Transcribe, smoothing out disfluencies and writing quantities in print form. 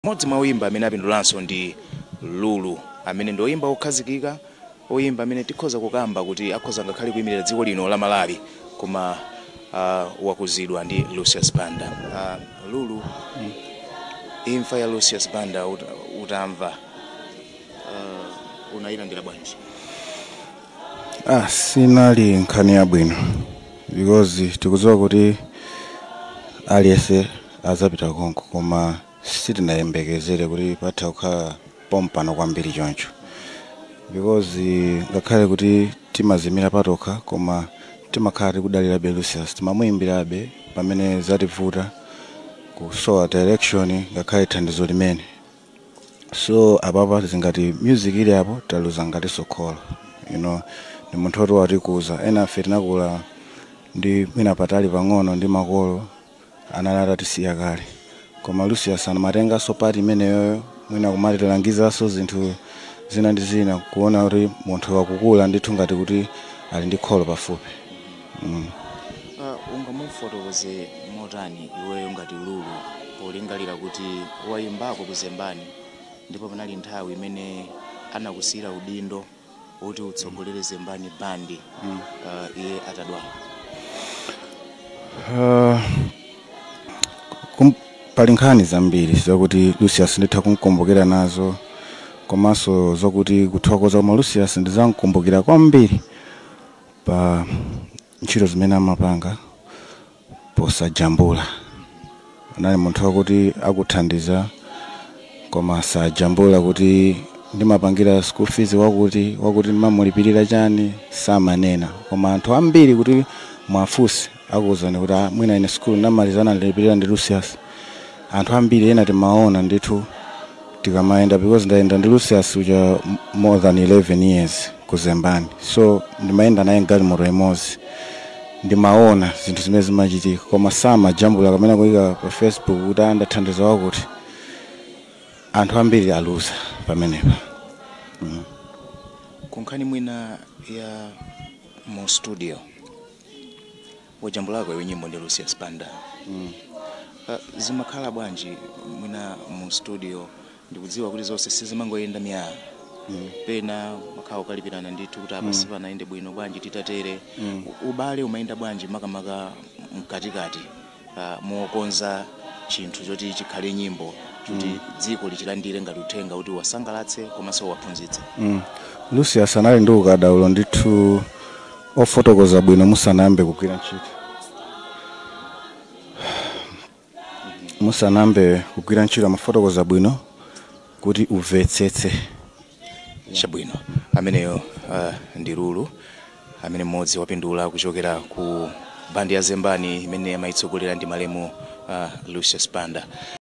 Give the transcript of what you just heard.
Modzi mwa oyimba amene apindulanso ndi Lulu amene ndi oyimba okhazikika, oyimba amene tikhoza kukamba kuti akhoza ngakhale kuyimirira dziko lino la Malawi koma wakuzidwa ndi Lucius Banda. Lulu, imfa ya Lucius Banda utamva unayilandira bwanji? Sinali nkhani yabwino because tikudziwa kuti aliyense azapita konko koma sitinayembekezere kuti patha kukhala pompano kwambiri choncho because ngakhale kuti timazimira patokha koma timakhala kudalirabe Lucius, timamuyimbirabe pamene zativuta kusowa direction ngakhale thandizo limene. So apapa zingati music ili apo taluza ngati sokhola, ni munthu oti watikuza ena afe tinakula ndi mwina patali pang'ono ndi makolo analata tisiya kale, koma Lucius anamatenga so pati imeneyoyo mwina kumatilangizaso zinthu zina ndi zina kuona kuti munthu wakukula ndithu ngati kuti ali ndi kholo pafupi. Ungamufotokoze motani iweyo ngati Lulu polingalira kuti wayimbako kuzembani ndipo panali nthawi imene anakusira udindo kuti utsogolere Zembani bandi iye atadwala? Pali nkhani zambiri zokuti Lucius nditha kumkumbukira nazo, komanso zokuti kuthokoza koma Lucius ndizamkumbukira kwambiri pa ntchito zimene amapanga posajambula. Anali munthu wakuti akuthandiza koma sajambula kuti ndimapangira school fees wakuti ndimamulipirira chani samanena, koma anthu ambiri kuti mwafusi akuzani kuti mwina ine school ndamalizana ndilipirira ndi Lucius. Anthu ambiri ena timaona ndithu tikamaenda because ndaenda ndi Lucius uja more than 11 years kuzembani, so ndimaenda naye galimoto imodzi ndimaona zinthu zimene zimachitika koma samajambula kamene kuyika pa Facebook kuti andathandiza wakuti. Anthu ambiri aluza pamenepa. Kunkhani mwina ya mu studio wajambulako iwe nyimbo ndi Lucius Banda, zimakhala bwanji mwina mu studio? Ndikudziwa kuti zonse sizimangoyenda miyala, pena makhawo kalipirana ndithu kuti apa sipanaende bwino bwanji titatere. Ubale umayenda bwanji makamaka mkatikati mokonza chinthu choti chikhale nyimbo kuti dziko lichilandire ngati uthenga kuti wasangalatse komanso waphunzitse? Lucius anali ndi ukadaulo ndithu ofotokoza bwino musanambe kugwira ntchito. Musanambe kugwira ntchito amafotokoza bwino kuti umvetsetse chabwino. Ameneyo ndi Lulu amene mmodzi wapindula kuchokera ku bandi ya Zembani imene amayitsogolera ndi malemu Lucius Banda.